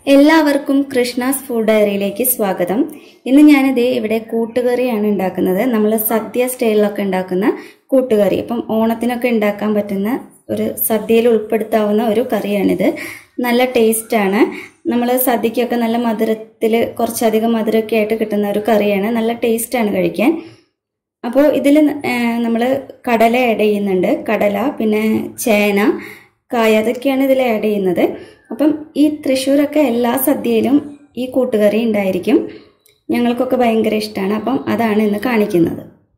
എല്ലാവർക്കും കൃഷ്ണാസ് ഫുഡ് ഡയറിയിലേക്ക് സ്വാഗതം. ഇന്ന് ഞാനിതേ ഇവിടെ കൂട്ടുകറിയാണ് ഉണ്ടാക്കുന്നത്. നമ്മൾ സദ്യ സ്റ്റൈലിലൊക്കെ ഉണ്ടാക്കുന്ന കൂട്ടുകറി. അപ്പം ഓണത്തിനൊക്കെ ഉണ്ടാക്കാൻ പറ്റുന്ന ഒരു സദ്യയിൽ ഉൾപ്പെടുത്താവുന്ന ഒരു കറിയാണിത്. നല്ല ടേസ്റ്റാണ്. നമ്മൾ സദ്യക്കൊക്കെ നല്ല മധുരത്തിൽ കുറച്ചധികം മധുരമൊക്കെ ആയിട്ട് കിട്ടുന്ന ഒരു കറിയാണ്. നല്ല ടേസ്റ്റാണ് കഴിക്കാൻ. അപ്പോൾ ഇതിൽ നമ്മൾ കടല ആഡ് ചെയ്യുന്നുണ്ട്. കടല, പിന്നെ ചേന, കായ, അതൊക്കെയാണ് ഇതിൽ ആഡ് ചെയ്യുന്നത്. അപ്പം ഈ തൃശ്ശൂരൊക്കെ എല്ലാ സദ്യയിലും ഈ കൂട്ടുകറി ഉണ്ടായിരിക്കും. ഞങ്ങൾക്കൊക്കെ ഭയങ്കര ഇഷ്ടമാണ്. അപ്പം അതാണ് ഇന്ന് കാണിക്കുന്നത്.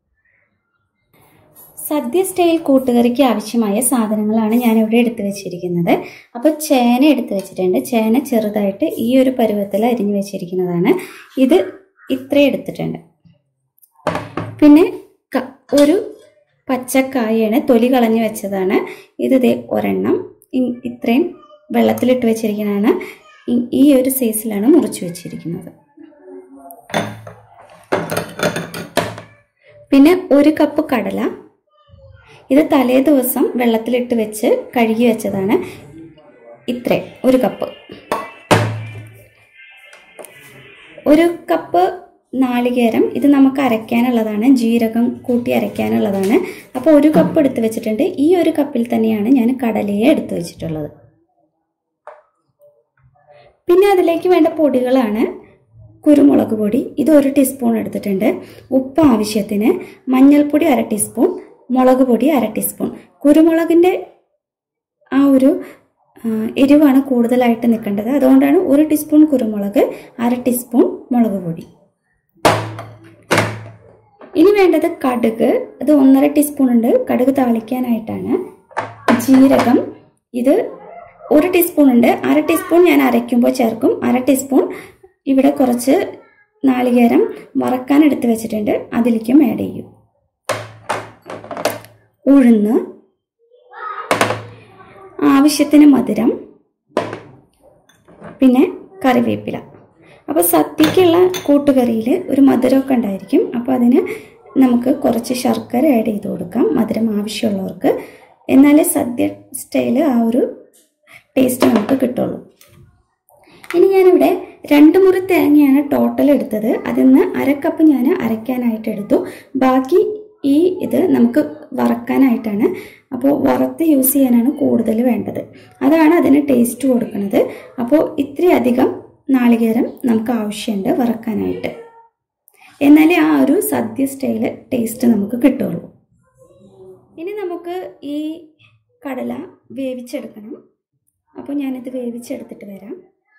സദ്യ സ്റ്റൈൽ കൂട്ടുകറിക്ക് ആവശ്യമായ സാധനങ്ങളാണ് ഞാനിവിടെ എടുത്തു വെച്ചിരിക്കുന്നത്. അപ്പോൾ ചേന എടുത്തു വെച്ചിട്ടുണ്ട്. ചേന ചെറുതായിട്ട് ഈ ഒരു പരുവത്തിൽ അരിഞ്ഞു വെച്ചിരിക്കുന്നതാണ്. ഇത് ഇത്ര എടുത്തിട്ടുണ്ട്. പിന്നെ ഒരു പച്ചക്കായാണ്, തൊലി കളഞ്ഞു വെച്ചതാണ്. ഇത് ഒരെണ്ണം ഇത്രയും വെള്ളത്തിലിട്ട് വെച്ചിരിക്കുന്നതാണ്. ഈ ഒരു സൈസിലാണ് മുറിച്ച് വെച്ചിരിക്കുന്നത്. പിന്നെ ഒരു കപ്പ് കടല, ഇത് തലേ ദിവസം വെള്ളത്തിലിട്ട് വെച്ച് കഴുകി വെച്ചതാണ്. ഇത്രയും ഒരു കപ്പ്. ഒരു കപ്പ് നാളികേരം, ഇത് നമുക്ക് അരയ്ക്കാനുള്ളതാണ്. ജീരകം കൂട്ടി അരയ്ക്കാനുള്ളതാണ്. അപ്പോൾ ഒരു കപ്പ് എടുത്ത് വെച്ചിട്ടുണ്ട്. ഈ ഒരു കപ്പിൽ തന്നെയാണ് ഞാൻ കടലയെ എടുത്തു വെച്ചിട്ടുള്ളത്. പിന്നെ അതിലേക്ക് വേണ്ട പൊടികളാണ് കുരുമുളക് പൊടി, ഇത് 1 ടീസ്പൂൺ എടുത്തിട്ടുണ്ട്. ഉപ്പ് ആവശ്യത്തിന്, മഞ്ഞൾപ്പൊടി 1/2 ടീസ്പൂൺ, മുളക് പൊടി 1/2 ടീസ്പൂൺ. കുരുമുളകിൻ്റെ ആ ഒരു എരിവാണ് കൂടുതലായിട്ട് നിൽക്കേണ്ടത്. അതുകൊണ്ടാണ് 1 ടീസ്പൂൺ കുരുമുളക്, 1/2 ടീസ്പൂൺ മുളക് പൊടി. ഇനി വേണ്ടത് കടുക്, അത് 1.5 ടീസ്പൂൺ ഉണ്ട്. കടുക് താളിക്കാനായിട്ടാണ്. ജീരകം, ഇത് 1 ടീസ്പൂൺ ഉണ്ട്. 1/2 ടീസ്പൂൺ ഞാൻ അരയ്ക്കുമ്പോൾ ചേർക്കും. 1/2 ടീസ്പൂൺ ഇവിടെ കുറച്ച് നാളികേരം വറക്കാൻ എടുത്ത് വെച്ചിട്ടുണ്ട്, അതിലേക്കും ആഡ് ചെയ്യും. ഉഴുന്ന്, ആവശ്യത്തിന് മധുരം, പിന്നെ കറിവേപ്പില. അപ്പോൾ സദ്യക്കുള്ള കൂട്ടുകറിയിൽ ഒരു മധുരമൊക്കെ ഉണ്ടായിരിക്കും. അപ്പോൾ അതിന് നമുക്ക് കുറച്ച് ശർക്കര ആഡ് ചെയ്ത് കൊടുക്കാം, മധുരം ആവശ്യമുള്ളവർക്ക്. എന്നാലേ സദ്യ സ്റ്റൈല് ആ ഒരു ടേസ്റ്റ് നമുക്ക് കിട്ടുള്ളൂ. ഇനി ഞാനിവിടെ 2 മുറി തേങ്ങയാണ് ടോട്ടൽ എടുത്തത്. അതിൽ നിന്ന് 1/2 കപ്പ് ഞാൻ അരയ്ക്കാനായിട്ട് എടുത്തു. ബാക്കി ഇത് നമുക്ക് വറക്കാനായിട്ടാണ്. അപ്പോൾ വറുത്ത് യൂസ് ചെയ്യാനാണ് കൂടുതൽ വേണ്ടത്. അതാണ് അതിന് ടേസ്റ്റ് കൊടുക്കുന്നത്. അപ്പോൾ ഇത്രയധികം നാളികേരം നമുക്ക് ആവശ്യമുണ്ട് വറക്കാനായിട്ട്. എന്നാലേ ആ ഒരു സദ്യ സ്റ്റൈല് ടേസ്റ്റ് നമുക്ക് കിട്ടുള്ളൂ. ഇനി നമുക്ക് ഈ കടല വേവിച്ചെടുക്കണം. അപ്പോൾ ഞാനിത് വേവിച്ചെടുത്തിട്ട് വരാം.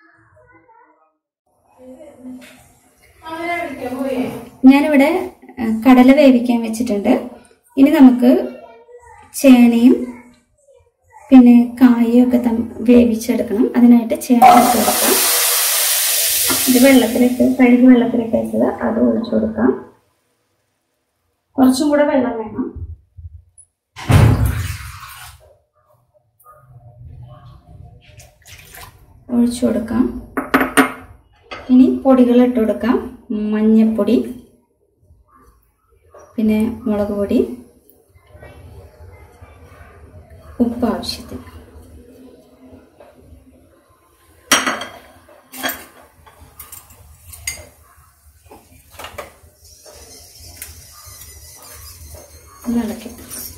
ഞാനിവിടെ കടല വേവിക്കാൻ വെച്ചിട്ടുണ്ട്. ഇനി നമുക്ക് ചേനയും പിന്നെ കായയും ഒക്കെ വേവിച്ചെടുക്കണം. അതിനായിട്ട് ചേന ഇട്ട് കൊടുക്കാം. ഇത് കഴുകി വെള്ളത്തിലിട്ട് വെച്ചത് അത് ഒഴിച്ചു കൊടുക്കാം. കുറച്ചും കൂടെ വെള്ളം വേണം. ഒഴിച്ചു കൊടുക്കാം. ഇനി പൊടികൾ ഇട്ട് കൊടുക്കാം. മഞ്ഞൾപ്പൊടി, പിന്നെ മുളക് പൊടി, ഉപ്പ് ആവശ്യത്തിന്. ഇളക്കി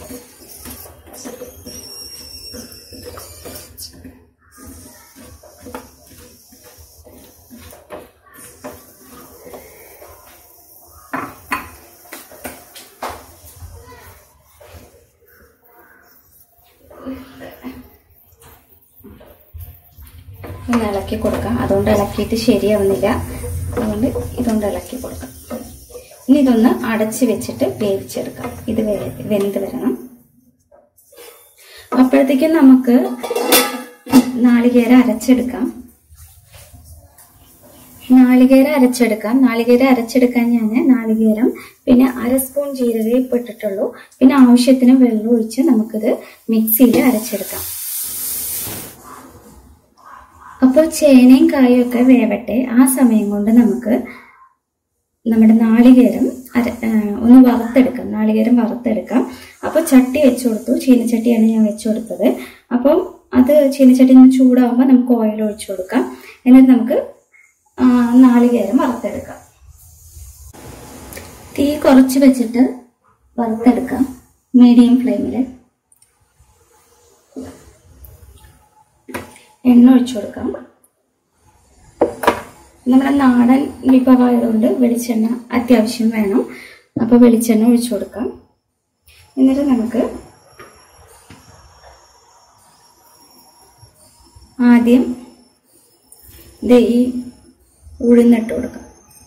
ഇളക്കി കൊടുക്കാം. അതുകൊണ്ട് ഇളക്കിയിട്ട് ശരിയാവുന്നില്ല, അതുകൊണ്ട് ഇതുകൊണ്ട് ഇളക്കി കൊടുക്കാം. ഇനി ഇതൊന്ന് അടച്ച് വെച്ചിട്ട് വേവിച്ചെടുക്കാം. ഇത് വെന്ത് വരണം. അപ്പോഴത്തേക്കും നമുക്ക് നാളികേരം അരച്ചെടുക്കാം. നാളികേരം അരച്ചെടുക്കാൻ ഞാൻ നാളികേരം പിന്നെ 1/2 സ്പൂൺ ജീരകം ഇപ്പം ഇട്ടിട്ടുള്ളൂ. പിന്നെ ആവശ്യത്തിന് വെള്ളം ഒഴിച്ച് നമുക്കിത് മിക്സിയിൽ അരച്ചെടുക്കാം. അപ്പോൾ ചേനയും കായും ഒക്കെ വേവട്ടെ. ആ സമയം കൊണ്ട് നമുക്ക് നമ്മുടെ നാളികേരം ഒന്ന് വറുത്തെടുക്കാം. അപ്പോൾ ചട്ടി വെച്ചു കൊടുത്തു. ചീനച്ചട്ടിയാണ് ഞാൻ വെച്ചു കൊടുത്തത്. അപ്പോൾ അത് ചീനച്ചട്ടി ഒന്ന് ചൂടാകുമ്പോൾ നമുക്ക് ഓയിൽ ഒഴിച്ചു കൊടുക്കാം. എന്നിട്ട് നമുക്ക് നാളികേരം വറുത്തെടുക്കാം. തീ കുറച്ച് വെച്ചിട്ട് വറുത്തെടുക്കാം, മീഡിയം ഫ്ലെയിമിൽ. എണ്ണ ഒഴിച്ചു കൊടുക്കാം. നമ്മുടെ നാടൻ വിഭവമായതുകൊണ്ട് വെളിച്ചെണ്ണ അത്യാവശ്യം വേണം. അപ്പോൾ വെളിച്ചെണ്ണ ഒഴിച്ചു കൊടുക്കാം. എന്നിട്ട് നമുക്ക് ആദ്യം ഈ ഉഴുന്നിട്ട് കൊടുക്കാം.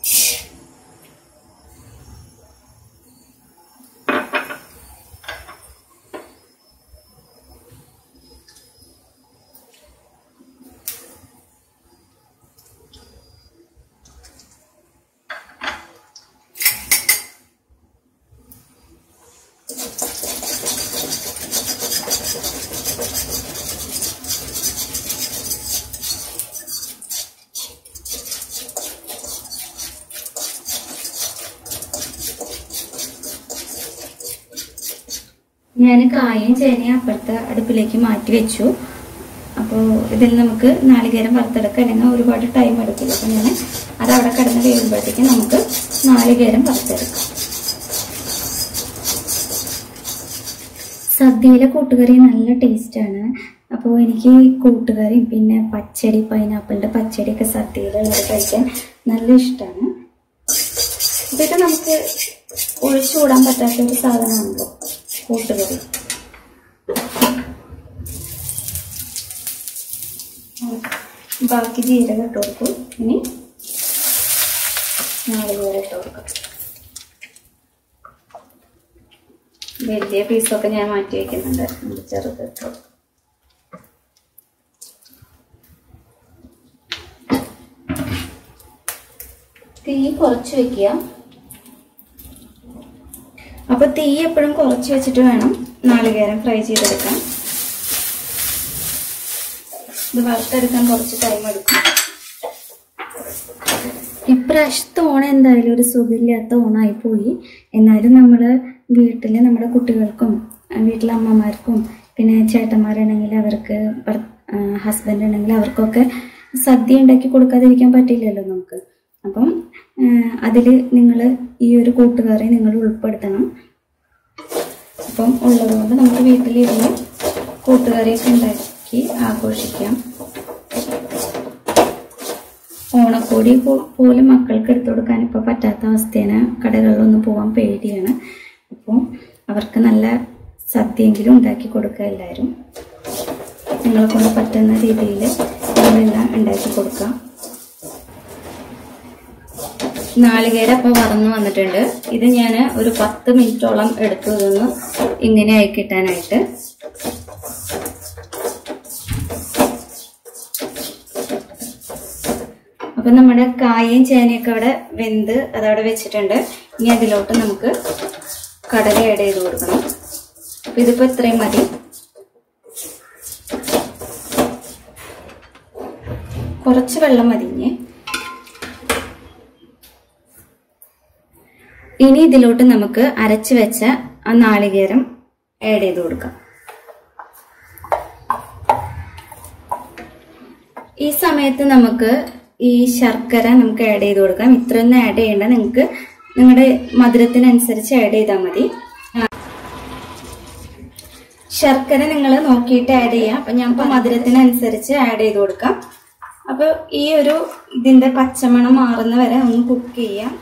ഞാൻ കായും ചേനയും അപ്പുറത്തെ അടുപ്പിലേക്ക് മാറ്റി വെച്ചു. അപ്പോൾ ഇതിൽ നമുക്ക് നാളികേരം വറുത്തെടുക്കാം, അല്ലെങ്കിൽ ഒരുപാട് ടൈം എടുക്കില്ല. അപ്പോൾ ഞാൻ അതവിടെ കിടന്ന് വേകുമ്പോഴത്തേക്കും നമുക്ക് നാളികേരം വറുത്തെടുക്കാം. സദ്യയിലെ കൂട്ടുകറി നല്ല ടേസ്റ്റാണ്. അപ്പോൾ എനിക്ക് കൂട്ടുകറിയും പിന്നെ പച്ചടി, പൈനാപ്പിളിൻ്റെ പച്ചടിയൊക്കെ സദ്യയിലുള്ളത് കഴിക്കാൻ നല്ല ഇഷ്ടമാണ്. ഇതൊക്കെ നമുക്ക് ഒഴിച്ചുകൂടാൻ പറ്റാത്തൊരു സാധനമാണല്ലോ കൂട്ടുകറി. ബാക്കി ജീരകം ഇട്ട് കൊടുക്കും. ഇനി നാളികേരം ഇട്ട് കൊടുക്കാം. വലിയ പീസൊക്കെ ഞാൻ മാറ്റി വയ്ക്കുന്നുണ്ട്, ചെറുത് ഇട്ട് കൊടുക്കും. തീ കുറച്ച് വെക്കുക. അപ്പൊ തീ എപ്പോഴും കുറച്ച് വെച്ചിട്ട് വേണം നാളികേരം ഫ്രൈ ചെയ്തെടുക്കാൻ. ഇത് വറുത്തെടുക്കാൻ കുറച്ച് ടൈം എടുക്കും. ഇപ്രാവശ്യത്തെ ഓണം എന്തായാലും ഒരു സുഖമില്ലാത്ത ഓണമായി പോയി. എന്നാലും നമ്മൾ വീട്ടിൽ നമ്മുടെ കുട്ടികൾക്കും വീട്ടിലെ അമ്മമാർക്കും പിന്നെ ചേട്ടന്മാരാണെങ്കിൽ അവർക്ക്, ഹസ്ബൻഡ് ആണെങ്കിൽ അവർക്കൊക്കെ സദ്യ ഉണ്ടാക്കി കൊടുക്കാതിരിക്കാൻ പറ്റില്ലല്ലോ നമുക്ക്. അപ്പം അതിൽ നിങ്ങൾ ഈ ഒരു കൂട്ടുകറി നിങ്ങൾ ഉൾപ്പെടുത്തണം. അപ്പം ഉള്ളതുകൊണ്ട് നമുക്ക് വീട്ടിലിരുന്ന് കൂട്ടുകറിയൊക്കെ ഉണ്ടാക്കി ആഘോഷിക്കാം. ഓണക്കോടി പോലും മക്കൾക്ക് എടുത്തു കൊടുക്കാൻ ഇപ്പോൾ പറ്റാത്ത അവസ്ഥയാണ്. കടകളിലൊന്നും പോകാൻ പേടിയാണ്. അപ്പോൾ അവർക്ക് നല്ല സദ്യയെങ്കിലും ഉണ്ടാക്കി കൊടുക്കുക. എല്ലാവരും നിങ്ങളെ കൊണ്ട് പറ്റുന്ന രീതിയിൽ നമ്മളെല്ലാം ഉണ്ടാക്കി കൊടുക്കാം. നാളികേരം അപ്പോൾ വറന്ന് വന്നിട്ടുണ്ട്. ഇത് ഞാൻ ഒരു 10 മിനിറ്റോളം എടുത്തു ഇതൊന്ന് ഇങ്ങനെ ആയി കിട്ടാനായിട്ട്. അപ്പൊ നമ്മുടെ കായും ചേനയൊക്കെ അവിടെ വെന്ത് അതവിടെ വെച്ചിട്ടുണ്ട്. ഇനി അതിലോട്ട് നമുക്ക് കടല ആഡ് ചെയ്ത് കൊടുക്കണം. അപ്പൊ ഇതിപ്പോ ഇത്രയും മതി. കുറച്ച് വെള്ളം മതിഞ്ഞ്. ഇനി ഇതിലോട്ട് നമുക്ക് അരച്ചു വെച്ച ആ നാളികേരം ആഡ് ചെയ്ത് കൊടുക്കാം. ഈ സമയത്ത് നമുക്ക് ഈ ശർക്കര നമുക്ക് ആഡ് ചെയ്ത് കൊടുക്കാം. ഇത്രയൊന്നും ആഡ് ചെയ്യേണ്ട, നിങ്ങൾക്ക് നിങ്ങളുടെ മധുരത്തിനനുസരിച്ച് ആഡ് ചെയ്താൽ മതി. ശർക്കര നിങ്ങൾ നോക്കിയിട്ട് ആഡ് ചെയ്യാം. അപ്പൊ ഞാൻ ഇപ്പൊ മധുരത്തിനനുസരിച്ച് ആഡ് ചെയ്ത് കൊടുക്കാം. അപ്പൊ ഈ ഒരു ഇതിന്റെ പച്ചമണം മാറുന്ന വരെ ഒന്ന് കുക്ക് ചെയ്യാം.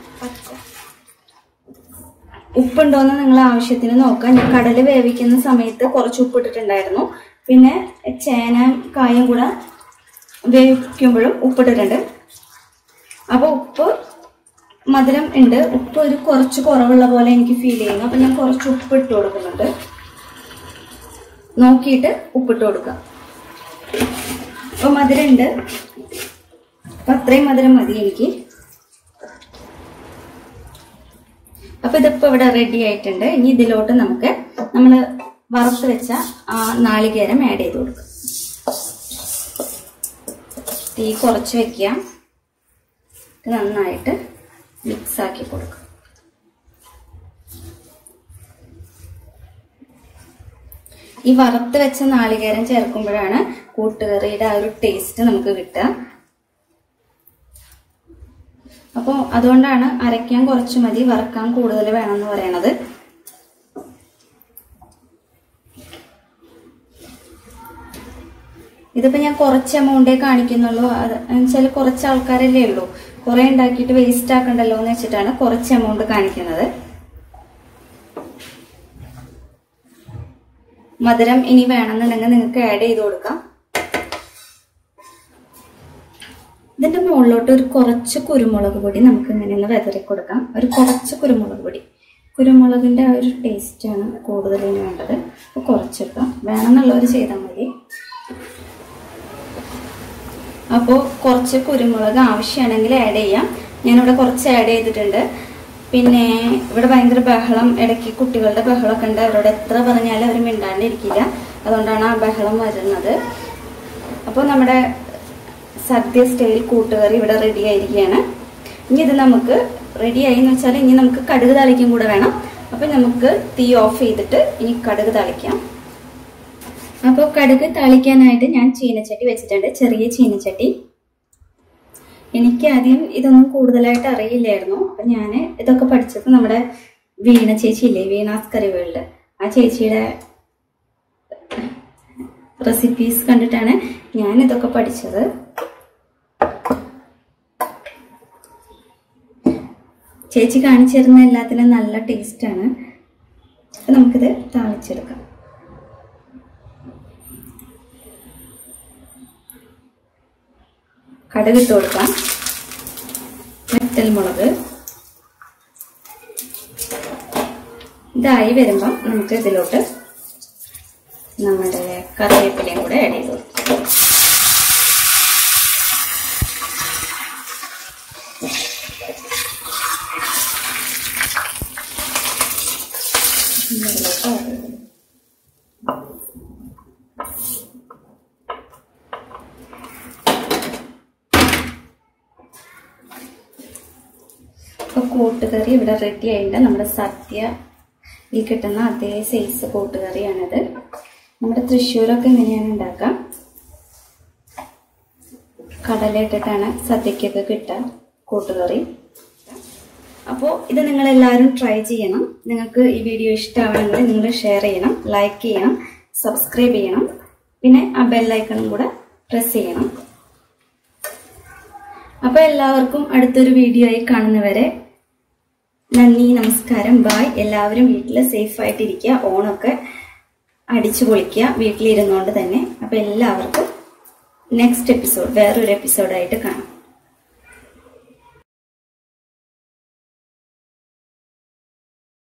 ഉപ്പുണ്ടോന്ന് നിങ്ങൾ ആവശ്യത്തിന് നോക്കാം. ഞാൻ കടല വേവിക്കുന്ന സമയത്ത് കുറച്ച് ഉപ്പിട്ടിട്ടുണ്ടായിരുന്നു. പിന്നെ ചേന കായും കൂടെ വേവിക്കുമ്പോഴും ഉപ്പിട്ടിട്ടുണ്ട്. അപ്പൊ ഉപ്പ് മധുരം ഉണ്ട്. ഉപ്പ് ഒരു കുറച്ച് കുറവുള്ള പോലെ എനിക്ക് ഫീൽ ചെയ്യുന്നു. അപ്പൊ ഞാൻ കുറച്ച് ഉപ്പ് ഇട്ട് കൊടുക്കുന്നുണ്ട്. നോക്കിയിട്ട് ഉപ്പിട്ട് കൊടുക്കാം. അപ്പൊ മധുരം ഉണ്ട്. അപ്പൊ അത്രയും മധുരം മതി എനിക്ക്. അപ്പൊ ഇതിപ്പോ ഇവിടെ റെഡി ആയിട്ടുണ്ട്. ഇനി ഇതിലോട്ട് നമുക്ക് നമ്മൾ വറുത്ത് വെച്ച ആ നാളികേരം ആഡ് ചെയ്ത് കൊടുക്കാം. തീ കുറച്ച് വെക്കുക. നന്നായിട്ട് മിക്സ് ആക്കി കൊടുക്കുക. ഈ വറുത്ത് വെച്ച നാളികേരം ചേർക്കുമ്പോഴാണ് കൂട്ടുകറിയുടെ ആ ഒരു ടേസ്റ്റ് നമുക്ക് കിട്ടുക. അപ്പോൾ അതുകൊണ്ടാണ് അരയ്ക്കാൻ കുറച്ച് മതി, വറുക്കാൻ കൂടുതൽ വേണമെന്ന് പറയണത്. ഇതിപ്പോ ഞാൻ കുറച്ച് എമൗണ്ടേ കാണിക്കുന്നുള്ളൂ. എന്നുവെച്ചാൽ കുറച്ച് ആൾക്കാരല്ലേ ഉള്ളൂ, കുറെ ഉണ്ടാക്കിയിട്ട് വേസ്റ്റ് ആക്കണ്ടല്ലോ എന്ന് വെച്ചിട്ടാണ് കുറച്ച് എമൗണ്ട് കാണിക്കുന്നത്. മധുരം ഇനി വേണമെന്നുണ്ടെങ്കിൽ നിങ്ങൾക്ക് ആഡ് ചെയ്ത് കൊടുക്കാം. ഇതിന്റെ മുകളിലോട്ട് ഒരു കുറച്ച് കുരുമുളക് പൊടി നമുക്ക് ഇങ്ങനെ ഒന്ന് വിതറി കൊടുക്കാം. ഒരു കുറച്ച് കുരുമുളക് പൊടി, കുരുമുളകിന്റെ ആ ഒരു ടേസ്റ്റ് ആണ് കൂടുതൽ ഇനി വേണ്ടത്. അപ്പോൾ കുറച്ചെടുക്കാം, വേണമെന്നുള്ളവർ ചെയ്താൽ മതി. അപ്പോൾ കുറച്ച് കുരുമുളക് ആവശ്യമാണെങ്കിൽ ആഡ് ചെയ്യാം. ഞാനിവിടെ കുറച്ച് ആഡ് ചെയ്തിട്ടുണ്ട്. പിന്നെ ഇവിടെ ഭയങ്കര ബഹളം, ഇടയ്ക്ക് കുട്ടികളുടെ ബഹളമൊക്കെ ഉണ്ട്. അവരോട് എത്ര പറഞ്ഞാലും അവർ മിണ്ടാണ്ടിരിക്കില്ല, അതുകൊണ്ടാണ് ആ ബഹളം വരുന്നത്. അപ്പോൾ നമ്മുടെ സദ്യ സ്റ്റൈൽ കൂട്ടുകറി ഇവിടെ റെഡി ആയിരിക്കുകയാണ്. ഇനി ഇത് നമുക്ക് റെഡിയായി എന്ന് വെച്ചാൽ ഇനി നമുക്ക് കടുക് താളിക്കും കൂടെ വേണം. അപ്പോൾ നമുക്ക് തീ ഓഫ് ചെയ്തിട്ട് ഇനി കടുക് താളിക്കാം. അപ്പോൾ കടുക് താളിക്കാനായിട്ട് ഞാൻ ചീനച്ചട്ടി വെച്ചിട്ടുണ്ട്, ചെറിയ ചീനച്ചട്ടി. എനിക്ക് ആദ്യം ഇതൊന്നും കൂടുതലായിട്ട് അറിയില്ലായിരുന്നു. അപ്പം ഞാൻ ഇതൊക്കെ പഠിച്ചത് നമ്മുടെ വീണ ചേച്ചി ഇല്ലേ, വീണാസ് കറി വേൾഡ്, ആ ചേച്ചിയുടെ റെസിപ്പീസ് കണ്ടിട്ടാണ് ഞാൻ ഇതൊക്കെ പഠിച്ചത്. ചേച്ചി കാണിച്ചു തരുന്ന എല്ലാത്തിനും നല്ല ടേസ്റ്റാണ്. അപ്പം നമുക്കിത് താളിച്ചെടുക്കാം. കടുക് ഇട്ട് കൊടുക്കാം, വറ്റൽമുളക്. ഇതായി വരുമ്പം നമുക്ക് ഇതിലോട്ട് നമ്മുടെ കറിവേപ്പിലയും കൂടെ ആഡ് ചെയ്ത് കൊടുക്കാം. അപ്പോൾ കൂട്ടുകറി ഇവിടെ റെഡി ആയിട്ടുണ്ട്. നമ്മുടെ സദ്യയിൽ കിട്ടുന്ന അതേ സൈസ് കൂട്ടുകറിയാണിത്. നമ്മുടെ തൃശ്ശൂരൊക്കെ ഇങ്ങനെയാണ് ഉണ്ടാക്കുക, കടല ഇട്ടിട്ടാണ് സദ്യക്കൊക്കെ കിട്ടുക കൂട്ടുകറി. അപ്പോൾ ഇത് നിങ്ങളെല്ലാവരും ട്രൈ ചെയ്യണം. നിങ്ങൾക്ക് ഈ വീഡിയോ ഇഷ്ടമാണെങ്കിൽ നിങ്ങൾ ഷെയർ ചെയ്യണം, ലൈക്ക് ചെയ്യണം, സബ്സ്ക്രൈബ് ചെയ്യണം, പിന്നെ ആ ബെല്ലൈക്കണും കൂടെ പ്രസ് ചെയ്യണം. അപ്പോൾ എല്ലാവർക്കും അടുത്തൊരു വീഡിയോ ആയി കാണുന്നവരെ നന്ദി, നമസ്കാരം, ബായ്. എല്ലാവരും വീട്ടിൽ സേഫായിട്ടിരിക്കുക, ഓണമൊക്കെ അടിച്ചു പൊളിക്കുക വീട്ടിലിരുന്നുകൊണ്ട് തന്നെ. അപ്പോൾ എല്ലാവർക്കും നെക്സ്റ്റ് എപ്പിസോഡ്, വേറൊരു എപ്പിസോഡായിട്ട് കാണാം.